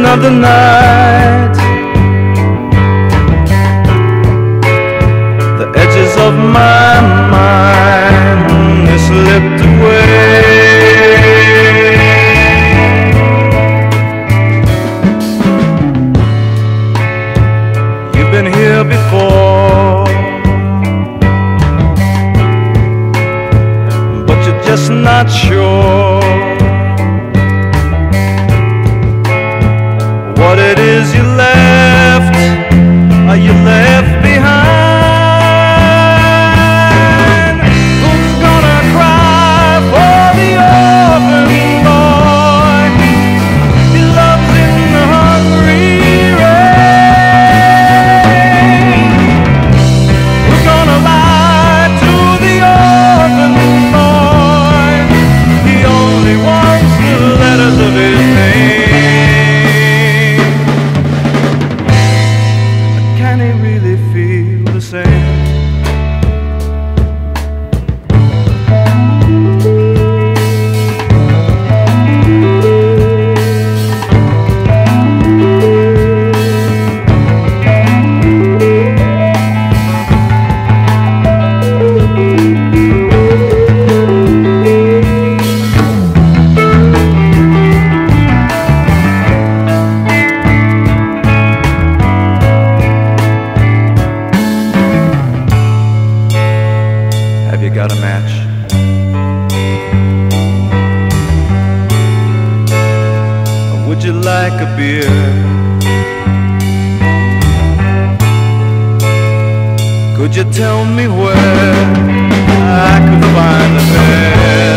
of the night. The edges of my mind, they slipped away. You've been here before, but you're just not sure what it is you left, or you left behind. Who's gonna cry for the orphan boy he loves in the hungry rain? Who's gonna lie to the orphan boy? He only wants the letters of his name. Can he really feel the same? Have you got a match? Or would you like a beer? Could you tell me where I could find the best?